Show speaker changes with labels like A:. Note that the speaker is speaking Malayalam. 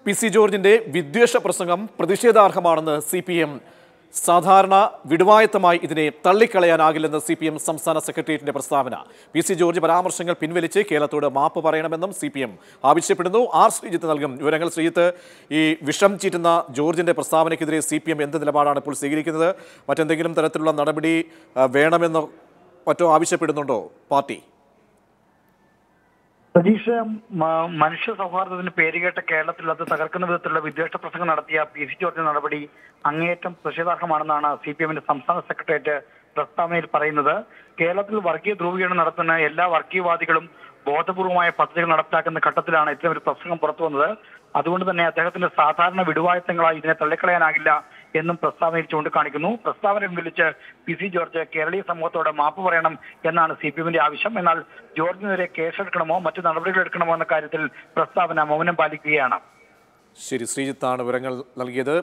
A: PC ജോർജിന്റെ വിദ്വേഷ പ്രസംഗം പ്രതിഷേധാർഹമാണെന്ന് CPM സാധാരണ വിടുവായത്തമായി ഇതിനെ തള്ളിക്കളയാനാകില്ലെന്ന് CPM സംസ്ഥാന സെക്രട്ടേറിയറ്റിന്റെ പ്രസ്താവന. PC ജോർജ് പരാമർശങ്ങൾ പിൻവലിച്ച് കേരളത്തോട് മാപ്പ് പറയണമെന്നും CPM ആവശ്യപ്പെടുന്നു. ആർ ശ്രീജിത്ത് നൽകും വിവരങ്ങൾ. ശ്രീജിത്ത്, ഈ വിഷം ചീറ്റുന്ന ജോർജിന്റെ പ്രസ്താവനയ്ക്കെതിരെ CPM എന്ത് നിലപാടാണ് ഇപ്പോൾ സ്വീകരിക്കുന്നത്? മറ്റെന്തെങ്കിലും തരത്തിലുള്ള നടപടി വേണമെന്നോ മറ്റോ ആവശ്യപ്പെടുന്നുണ്ടോ പാർട്ടി?
B: സതീഷ, മനുഷ്യ സൗഹാർദ്ദത്തിന് പേരുകേട്ട കേരളത്തിൽ അത് തകർക്കുന്ന വിധത്തിലുള്ള വിദ്വേഷ പ്രസംഗം നടത്തിയ PC ജോർജ് നടപടി അങ്ങേയറ്റം പ്രതിഷേധാർഹമാണെന്നാണ് CPMന്റെ സംസ്ഥാന സെക്രട്ടേറിയറ്റ് പ്രസ്താവനയിൽ പറയുന്നത്. കേരളത്തിൽ വർഗീയ ധ്രുവീകരണം നടത്തുന്ന എല്ലാ വർഗീയവാദികളും ബോധപൂർവമായ പദ്ധതികൾ നടപ്പിലാക്കുന്ന ഘട്ടത്തിലാണ് ഇത്തരം ഒരു പ്രസംഗം പുറത്തു വന്നത്. അതുകൊണ്ട് തന്നെ അദ്ദേഹത്തിന്റെ സാധാരണ വിടുവായത്തങ്ങളായി ഇതിനെ തള്ളിക്കളയാനാകില്ല എന്നും പ്രസ്താവനയിൽ ചൂണ്ടിക്കാണിക്കുന്നു. പ്രസ്താവന പിൻവലിച്ച് PC ജോർജ് കേരളീയ സമൂഹത്തോട് മാപ്പ് പറയണം എന്നാണ് CPMന്റെ ആവശ്യം. എന്നാൽ ജോർജിനെതിരെ കേസെടുക്കണമോ മറ്റു നടപടികൾ എടുക്കണമോ എന്ന കാര്യത്തിൽ പ്രസ്താവന മൗനം പാലിക്കുകയാണ്.
A: ശരി, ശ്രീജിത്താണ് വിവരങ്ങൾ നൽകിയത്.